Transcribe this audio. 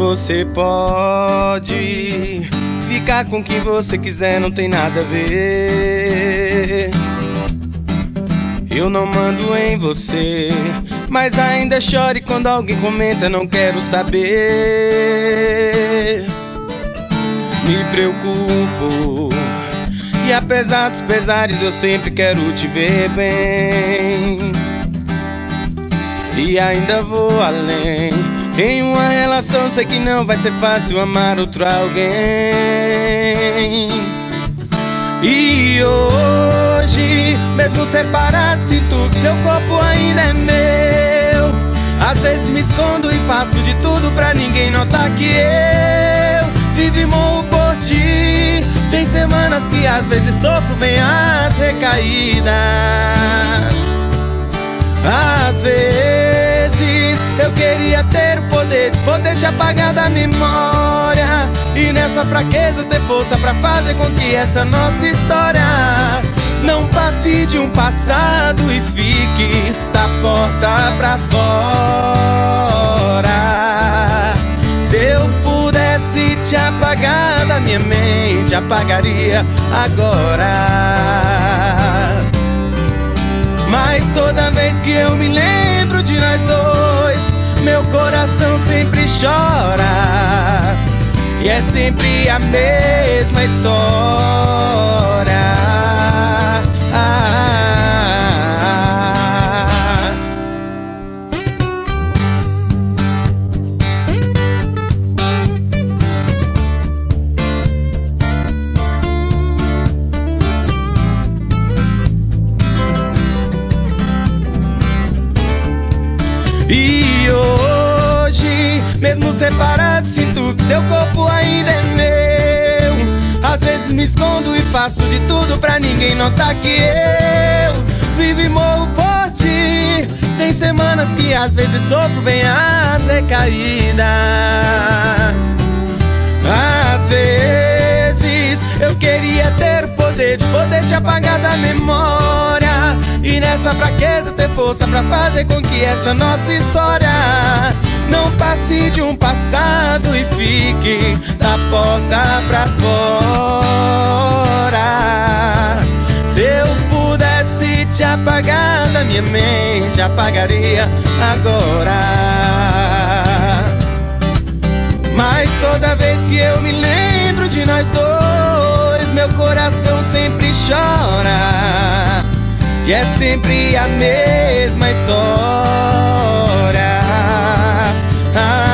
Você pode ficar com quem você quiser, não tem nada a ver. Eu não mando em você, mas ainda chore quando alguém comenta, não quero saber. Me preocupo, e apesar dos pesares eu sempre quero te ver bem. E ainda vou além, em uma relação sei que não vai ser fácil amar outro alguém. E hoje, mesmo separado, sinto que seu corpo ainda é meu. Às vezes me escondo e faço de tudo pra ninguém notar que eu vivo e morro por ti. Tem semanas que às vezes sofro, vem as recaídas. Às vezes eu queria ter o poder de te apagar da memória, e nessa fraqueza ter força pra fazer com que essa nossa história não passe de um passado e fique da porta pra fora. Se eu pudesse te apagar da minha mente, apagaria agora. Mas toda vez que eu me lembro de nós dois, meu coração sempre chora. E é sempre a mesma história. E hoje, mesmo separado, sinto que seu corpo ainda é meu. Às vezes me escondo e faço de tudo pra ninguém notar que eu vivo e morro por ti. Tem semanas que às vezes sofro, vem as recaídas. Às vezes eu queria ter o poder de te apagar da memória, e nessa fraqueza ter força pra fazer com que essa nossa história não passe de um passado e fique da porta pra fora. Se eu pudesse te apagar da minha mente, apagaria agora. Mas toda vez que eu me lembro de nós dois, meu coração sempre chora. E é sempre a mesma história.